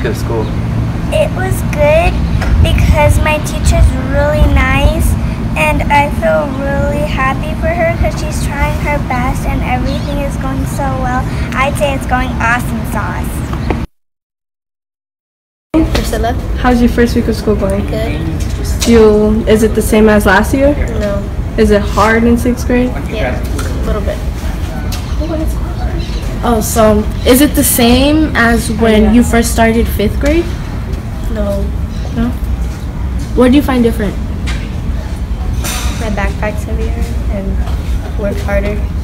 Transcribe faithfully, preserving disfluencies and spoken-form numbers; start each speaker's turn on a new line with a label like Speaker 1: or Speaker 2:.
Speaker 1: of school?
Speaker 2: It was good because my teacher's really nice, and I feel really happy for her because she's trying her best and everything is going so well. I'd say it's going awesome sauce.
Speaker 3: Priscilla.
Speaker 4: How's your first week of school going?
Speaker 3: Good.
Speaker 4: You, is it the same as last year?
Speaker 3: No.
Speaker 4: Is it hard in sixth grade?
Speaker 3: Yeah, a little bit.
Speaker 5: Oh, so is it the same as when you first started fifth grade?
Speaker 3: No.
Speaker 5: No? What do you find different?
Speaker 3: My backpack's heavier and work harder.